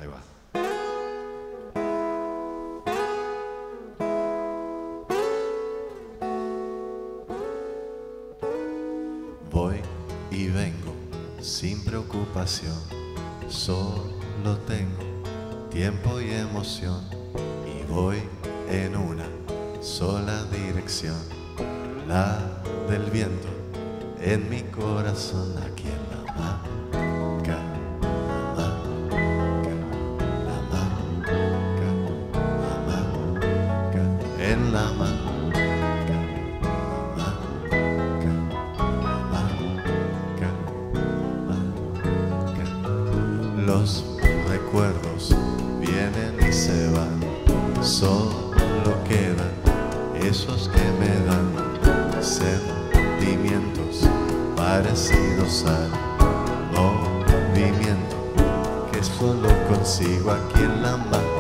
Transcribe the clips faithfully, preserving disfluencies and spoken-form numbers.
Ahí va. Voy y vengo sin preocupación, solo tengo tiempo y emoción, y voy en una sola dirección, la del viento en mi corazón. Aquí en la hamaca, la hamaca, la hamaca, en la hamaca, la hamaca, la hamaca, la hamaca. Los recuerdos vienen y se van, solo quedan esos que me dan sentimientos parecidos al movimiento que solo consigo aquí en la mano.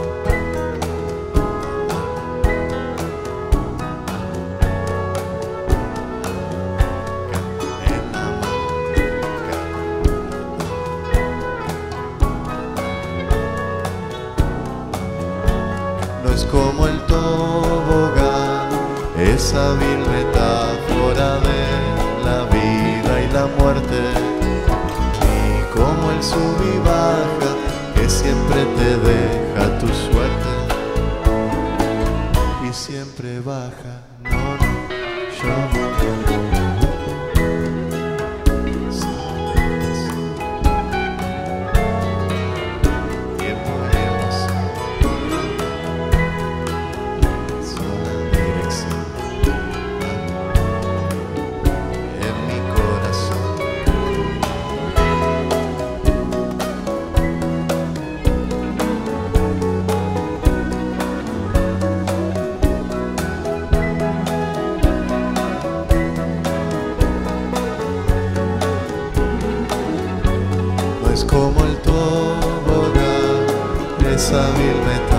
No es como el tobogán, esa vil metáfora de la vida y la muerte, y como el sub y baja que siempre te deja tu suerte, y siempre baja. No, no, yo no. Es como el tobogán, esa vil metáfora